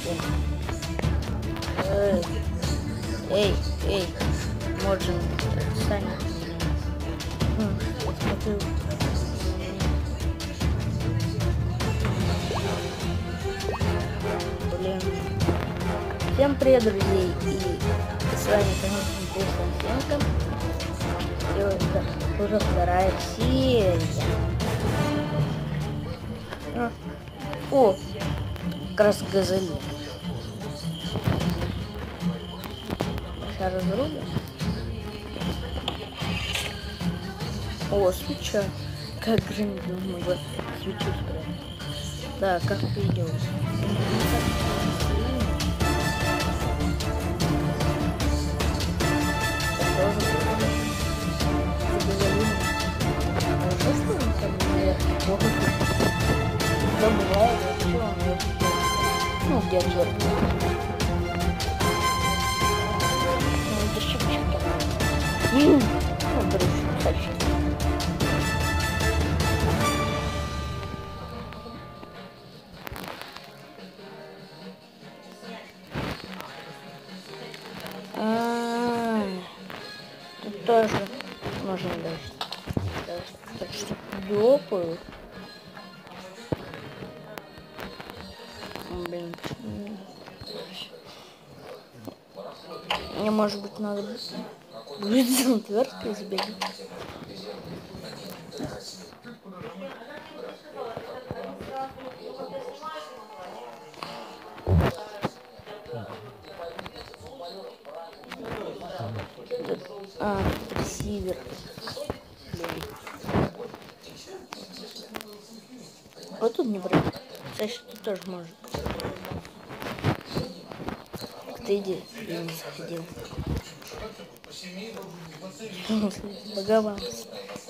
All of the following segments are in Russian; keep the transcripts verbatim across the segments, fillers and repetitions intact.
Эй, эй, эй, можно сами. Хм, смотрю. Блин. Всем привет, друзей, и с вами, конечно, Константинка. И вот это уже вторая серия. О, как раз газель. Сейчас разрубим. О, свеча. Как гранит могла свечу спрятать. Да, как ты идешь? Да бывает, ну где обзор? Ну это щепочка. Ну, брысь, дальше. А-а-а, тут тоже можно дальше. Так что ёпаю. Блин. Мне, может быть, надо будет за отверткой сбегать. А, ресивер. Вот тут не брать. Значит, тут тоже может. Ты иди, я не заходил. Боговался.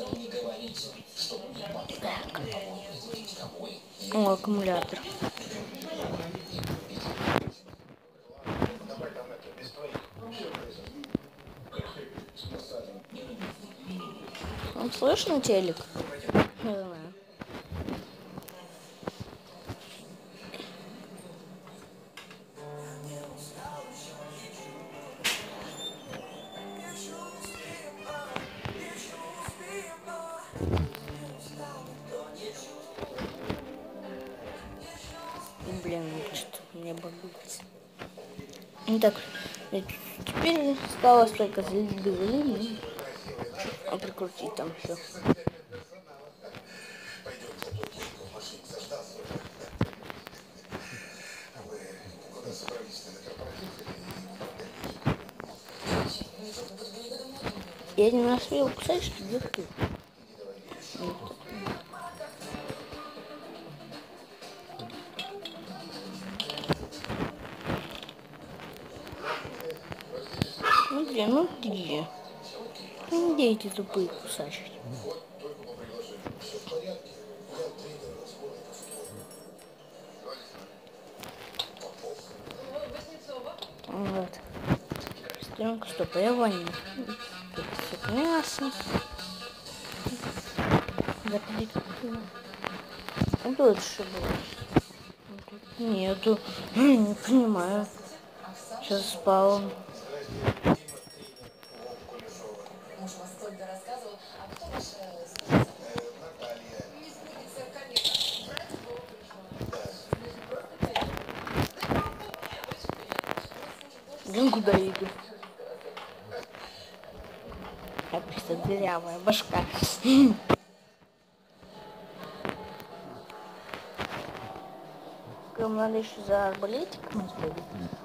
Так. О, аккумулятор. Он слышно телек? Не знаю. Блин, что мне багуется. Ну так, теперь осталось только залить газолин и прикрутить там все. Я не успел кусать, что где ты? Ну где, ну где? Ну где эти тупые кусачки? Вот. Стрелка, что появление. Тут все мясо. Запили как-то. А тут что было? Нету. Не понимаю. Сейчас спал. Блин, куда я иду? Опять дырявая башка. Нам надо еще за арбалетиком сбегать.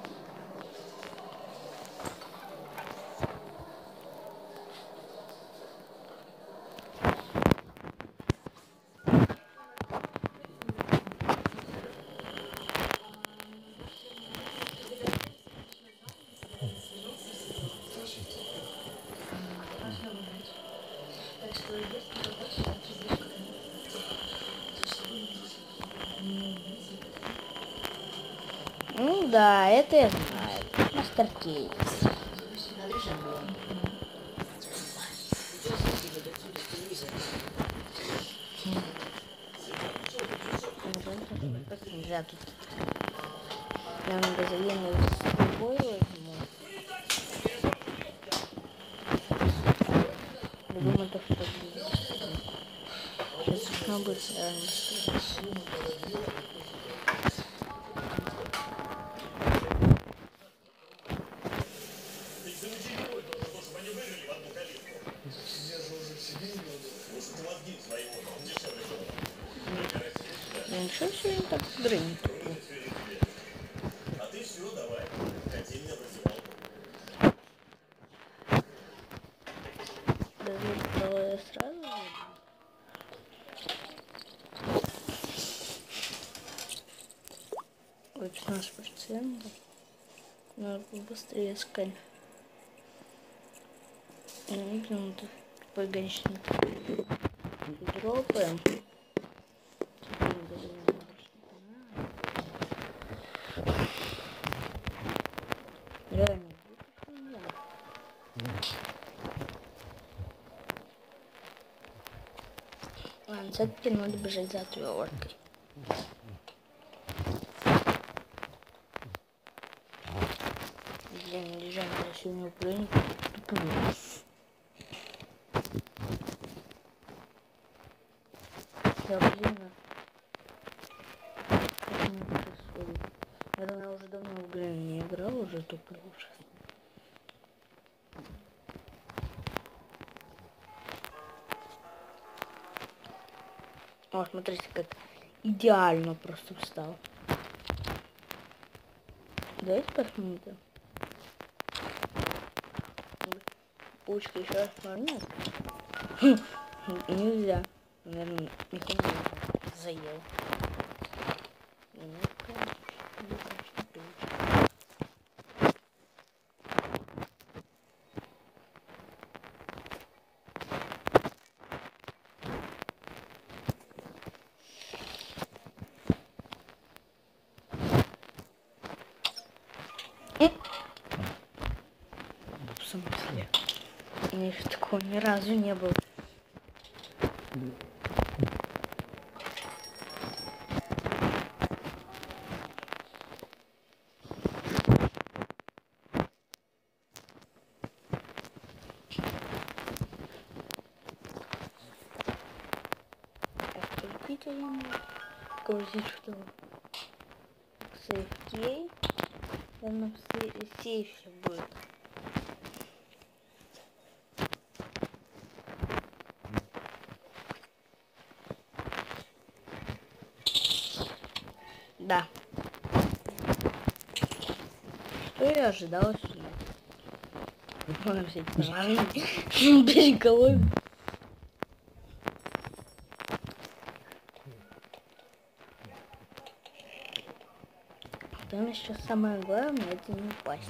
Ну да, это я знаю. Мастер Кейс. Нельзя тут. Я на газолину с собой возьму. Я думаю, то, что будет быстрее. Сейчас должно быть реально быстрее. Я ничего сегодня так игры не туплю. Даже если я сразу вот пятнадцать процентов. Надо быстрее скань. Ну, блин, тут погоничный. Дропаем. Реально. Ладно, все-таки надо бежать за отверткой. Блин, лежать я сегодня уплю, туплю. Да, блин. Как мне происходит? Я думаю, я уже давно в игру не играл, уже туплю ужасно. О, смотрите, как идеально просто встал. Давайте посмотрим. Пучка еще раз нет. Нельзя. Наверное, никто не заел. В смысле? У меня еще такого ни разу не было. Открутить я могу. Грузить что? Сейф-кей. Наверное, в сейфе будет. Да. Что я ожидала сюда? Можно взять пожарный береговой. Там еще самое главное — это не упасть.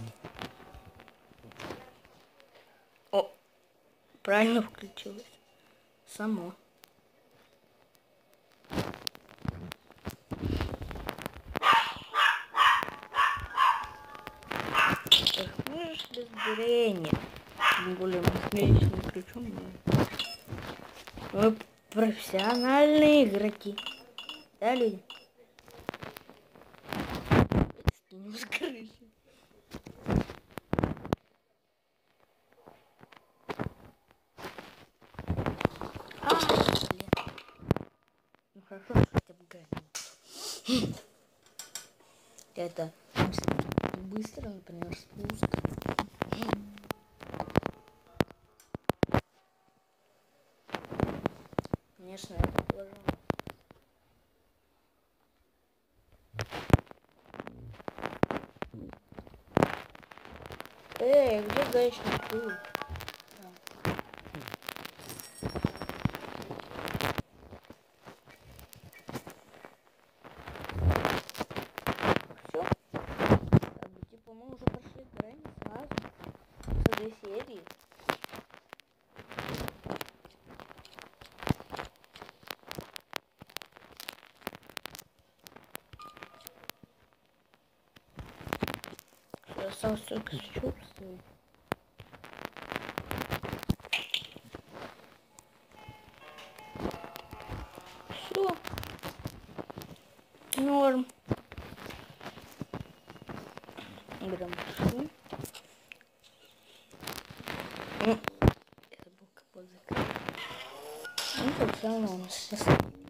О, правильно включилось. Само. Можешь без бурения. Тем более мы с мечным ключом. Мы профессиональные игроки. Да, люди? Скинем с крыши. А, блин. Ну хорошо, что хотя бы гранит. Это быстро, например, спуск. Конечно, это положено. Эй, где гаечный ключ? Все? Как бы, типа, мы уже прошли грани сразу. С этой серии. Осталось только чувствую. Все. Норм. берем пушку. Ну, это был капот закрыт. Ну, так все равно он сейчас.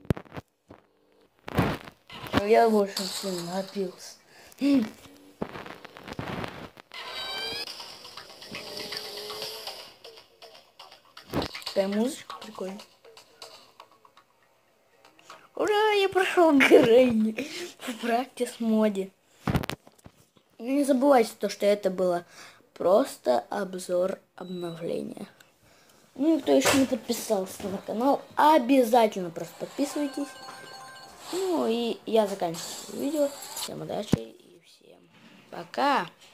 Но я больше сильно напился. Такая музычка прикольная. Ура, я прошел Грэнни в практис моде. Не забывайте то, что это было просто обзор обновления. Ну и кто еще не подписался на канал, обязательно просто подписывайтесь. Ну и я заканчиваю видео. Всем удачи и всем пока.